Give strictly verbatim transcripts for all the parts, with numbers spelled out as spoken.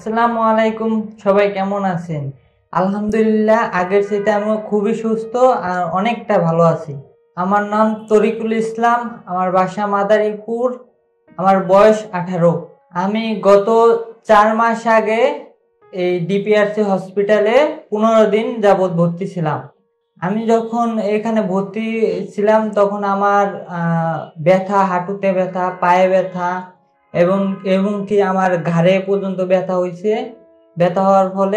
আসসালামু আলাইকুম, সবাই কেমন আছেন? আলহামদুলিল্লাহ, আগের চাইতে আমি খুবই সুস্থ আর অনেকটা ভালো আছি। আমার নাম তরিকুল ইসলাম, আমার বাসা মাদারীপুর, আমার বয়স আঠারো। আমি গত চার মাস আগে এই ডিপিআরসি হসপিটালে পনেরো দিন যাবৎ ভর্তি ছিলাম। আমি যখন এখানে ভর্তি ছিলাম তখন আমার ব্যথা, হাঁটুতে ব্যথা, পায়ে ব্যথা এবং এবং কি আমার ঘাড়ে পর্যন্ত ব্যথা হয়েছে। ব্যথা হওয়ার ফলে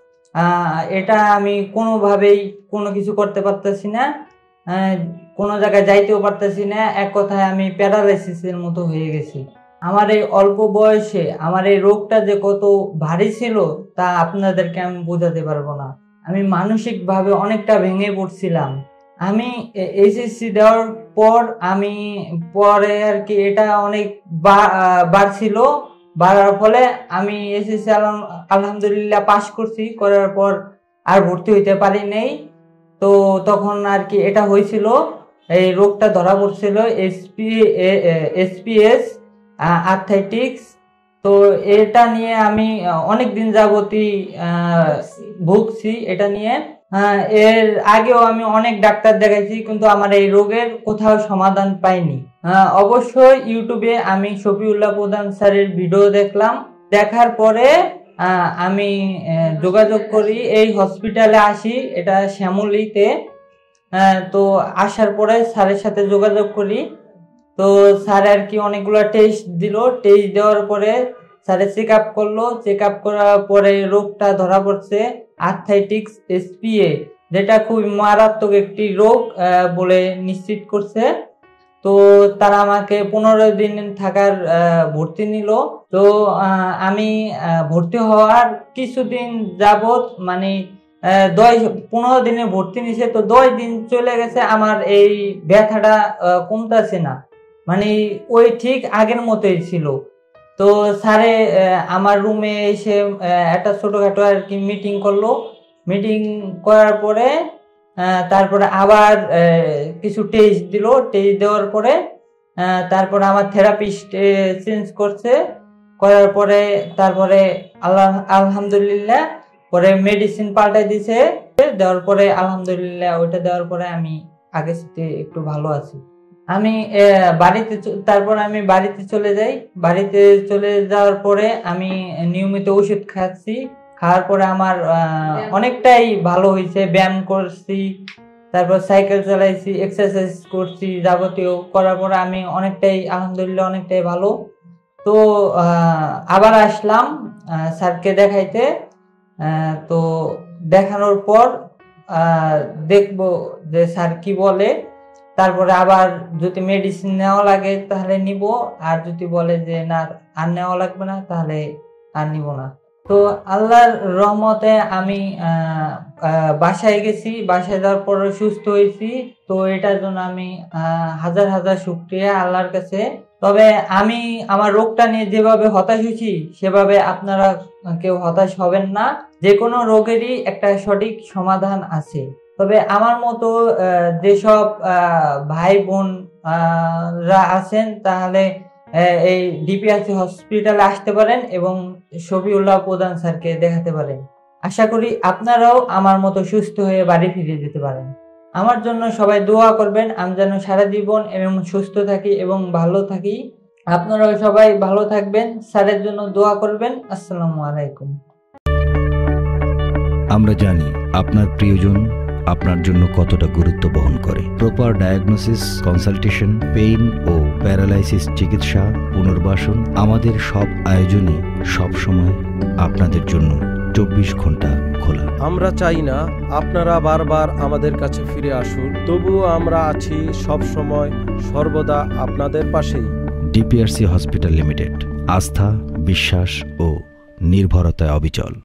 এটা আমি কোনোভাবেই কোনো কিছু করতে পারতেছি না, কোনো জায়গায় যাইতেও পারতেছি না। এক কথায় আমি প্যারালাইসিসের মতো হয়ে গেছি। আমার এই অল্প বয়সে আমার এই রোগটা যে কত ভারী ছিল তা আপনাদেরকে আমি বোঝাতে পারবো না। আমি মানসিকভাবে অনেকটা ভেঙে পড়ছিলাম। আমি এইচএসসি দেওয়ার পর আমি পরে আর কি এটা অনেক বাড়ছিল, বাড়ার ফলে আমি এসএসসি আলহামদুলিল্লাহ পাশ করছি। করার পর আর ভর্তি হইতে পারি নাই। তো তখন আর কি এটা হয়েছিল, এই রোগটা ধরা পড়ছিল এসপি এসপিএস আর্থ্রাইটিস। তো এটা নিয়ে আমি অনেক দিন যাবতই ভুগছি এটা নিয়ে। এর আগেও আমি অনেক ডাক্তার দেখাইছি, কিন্তু আমার এই রোগের কোথাও সমাধান পাইনি। অবশ্যই ইউটিউবে আমি শফিউল্লাহ প্রধান স্যারের ভিডিও দেখলাম। দেখার পরে আমি যোগাযোগ করি, এই হসপিটালে আসি, এটা শ্যামলীতে। তো আসার পরে স্যারের সাথে যোগাযোগ করি। তো স্যার আর কি অনেকগুলো টেস্ট দিল। টেস্ট দেওয়ার পরে স্যারে চেক আপ করলো। চেক আপ করার পরে রোগটা ধরা পড়ছে আর্থ্রাইটিস এসপিএ, যেটা খুব মারাত্মক একটি রোগ বলে নিশ্চিত করছে। তো তারা আমাকে পনেরো দিন থাকার ভর্তি নিল। তো আমি ভর্তি হওয়ার কিছুদিন যাবত মানে দশ পনেরো দিনে ভর্তি নিছে। তো দশ দিন চলে গেছে, আমার এই ব্যথাটা কমতেছে না, মানে ওই ঠিক আগের মতোই ছিল। তো স্যারে আমার রুমে এসে একটা ছোটখাটো আর কি মিটিং করলো। মিটিং করার পরে তারপরে আবার কিছু টেস্ট দিল। টেস্ট দেওয়ার পরে তারপরে আমার থেরাপিস্ট চেঞ্জ করছে। করার পরে তারপরে আল্লাহ আলহামদুলিল্লাহ পরে মেডিসিন পাল্টাই দিছে। দেওয়ার পরে আলহামদুলিল্লাহ ওইটা দেওয়ার পরে আমি আগে থেকে একটু ভালো আছি। আমি বাড়িতে তারপর আমি বাড়িতে চলে যাই। বাড়িতে চলে যাওয়ার পরে আমি নিয়মিত ওষুধ খাচ্ছি। খাওয়ার পরে আমার অনেকটাই ভালো হয়েছে। ব্যায়াম করছি, তারপর সাইকেল চালাইছি, এক্সারসাইজ করছি, যাবতীয় করার পরে আমি অনেকটাই আলহামদুলিল্লাহ অনেকটাই ভালো। তো আবার আসলাম স্যারকে দেখাইতে। তো দেখানোর পর দেখবো যে স্যার কি বলে। তারপরে আবার যদি মেডিসিন নেওয়া লাগে তাহলে নিব, আর যদি বলে যে না আর নেওয়া লাগবে না তাহলে আর নিব না। তো আল্লাহর রহমতে আমি বাসায় গেছি। বাসায় যাওয়ার পর সুস্থ হয়েছি। তো এটার জন্য আমি হাজার হাজার শুকরিয়া আল্লাহর কাছে। তবে আমি আমার রোগটা নিয়ে যেভাবে হতাশ হয়েছি সেভাবে আপনারা কেউ হতাশ হবেন না। যে কোনো রোগেরই একটা সঠিক সমাধান আছে। তবে আমার মতো যেসব ভাই বোনরা আছেন তাহলে এই ডিপিআরসি হসপিটালে আসতে পারেন এবং শফিউল্লাহ প্রধান স্যারকে দেখাতে পারেন। আশা করি আপনারাও আমার মতো সুস্থ হয়ে বাড়ি ফিরে যেতে পারেন। আমার জন্য সবাই দোয়া করবেন, আমি যেন সারা জীবন এবং সুস্থ থাকি এবং ভালো থাকি। আপনারাও সবাই ভালো থাকবেন, স্যারের জন্য দোয়া করবেন। আসসালামু আলাইকুম। আমরা জানি আপনার প্রিয়জন আপনার জন্য কতটা গুরুত্ব বহন করে। প্রপার ডায়াগনোসিস, কনসালটেশন, পেইন ও প্যারালাইসিস চিকিৎসা, পুনর্বাসন, আমাদের সব আয়োজনই সবসময় আপনাদের জন্য চব্বিশ ঘন্টা খোলা। আমরা চাই না আপনারা বারবার আমাদের কাছে ফিরে আসুন, তবুও আমরা আছি সব সময় সর্বদা আপনাদের পাশেই। ডিপিআরসি হসপিটাল লিমিটেড, আস্থা, বিশ্বাস ও নির্ভরতায় অবিচল।